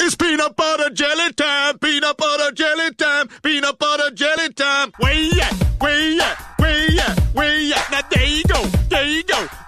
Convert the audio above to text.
It's peanut butter jelly time, peanut butter jelly time, peanut butter jelly time. Where you at? Where you at? Where you at? Where you at? Now there you go, there you go.